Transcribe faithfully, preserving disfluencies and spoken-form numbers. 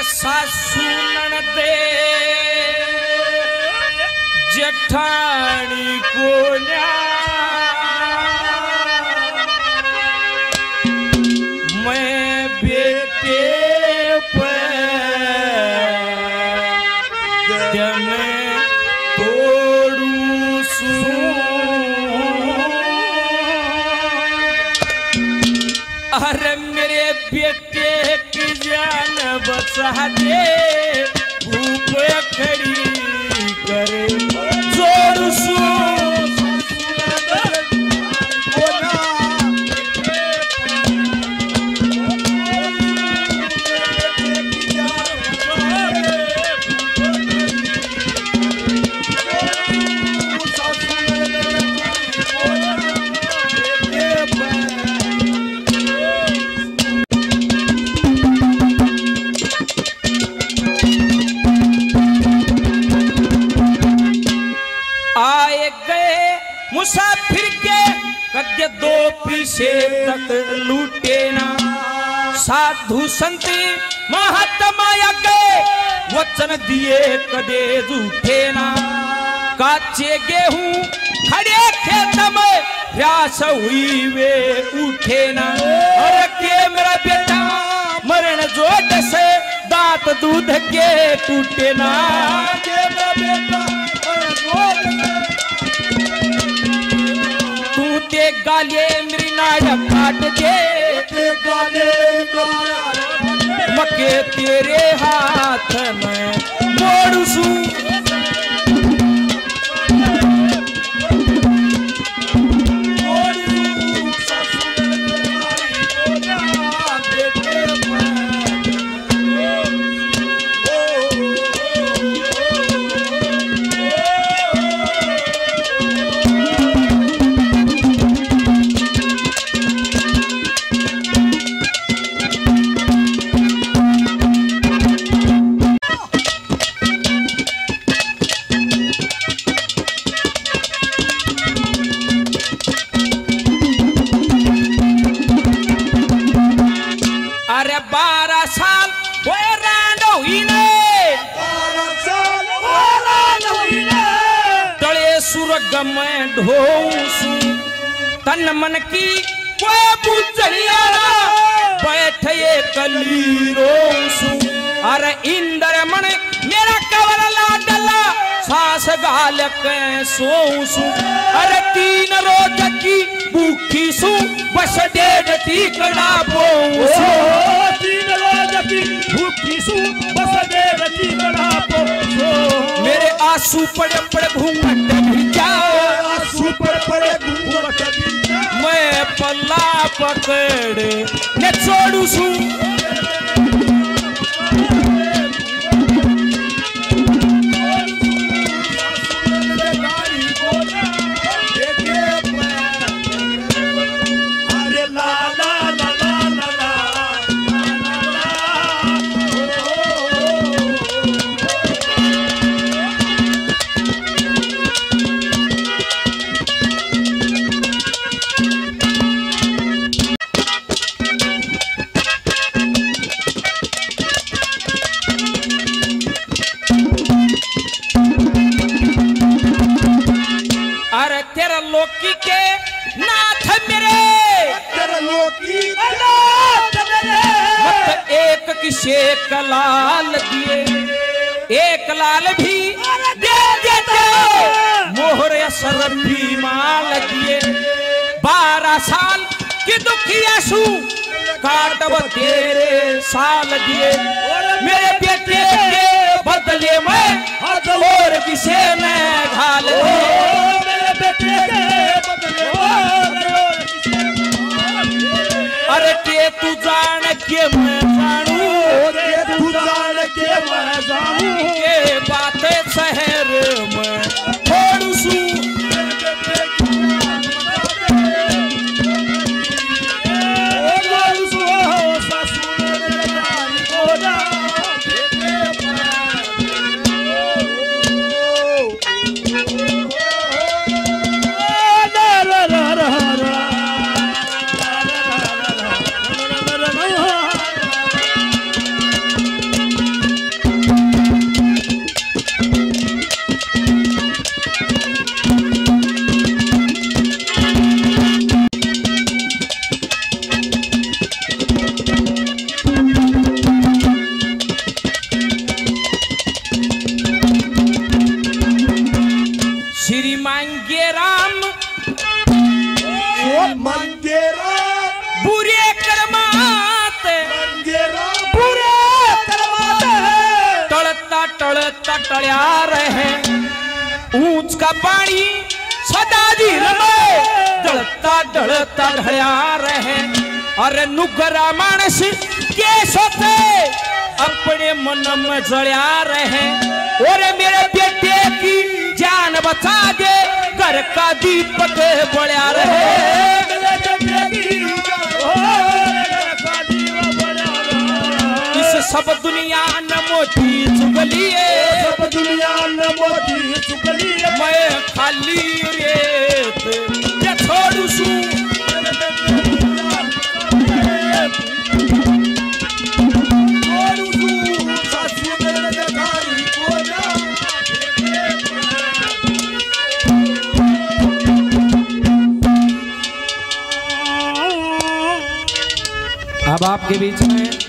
सासू ननदे जेठानी कोन्या मैं बेटे पे जन तोड़ू सू अरे मेरे बेटे की जान बचा दे भूख खड़ी करे जोर सू मुसाफिर के कद्य दो पीछे तक लूटे ना साधु संत महात्मा के वचन दिए कदे झूठे ना काचे गेहूं खड़े खेत में प्यास हुई वे उठे ना और के मेरा बेटा मरण जोट से दांत दूध के टूटे ना के मेरा बेटा मरण जोट ते गाले मेरी नाड़ काट दे ते गाले मके तेरे हाथ में मोड़ सू मैं ढोऊं तन मन की कोई बुझलिया बैठे कली रोऊं अरे इंद्र मन मेरा कवर लाडला सास गाल के सोऊं अरे तीन रोज की भूखी सू बस डेढ़ टीकड़ा बोऊं तीन रोज की भूखी सू बस डेढ़ टीकड़ा बोऊं मेरे आंसू पड़े पड़े घूंघट भिजा आंसू पड़े पड़े घूंघट भिजा मैं पल्ला पकड़े न छोड़ू सू लोकी के नाथ मेरे तेरा लोकी के नाथ मेरे मत एक किसे कलाल दिए एक लाल भी दे देते मोहर असर भी माल दिए बारह साल की दुखिया सू काटब तेरे साल दिए मेरे बेटे के बदले में और किसे ने घाल मेरे बेटे के बदले अरे के तू जान के मैं जानू के तू जान के मैं जानू ये बातें शहर में छोड़ू सू ढलता टळ्या रहे ऊंच का पानी सदा धीर में ढलता ढलता ढळ्या रहे अरे नुगरा मानस के सोते अपने मन में जड़िया रहे और मेरे बेटे की जान बचा दे घर का दीपक बढ़िया रहे इस सब दुनिया न मोती चुगली सब दुनिया न मोती चुगली मैं खाली रेत ये छोड़ू सू अब आपके बीच में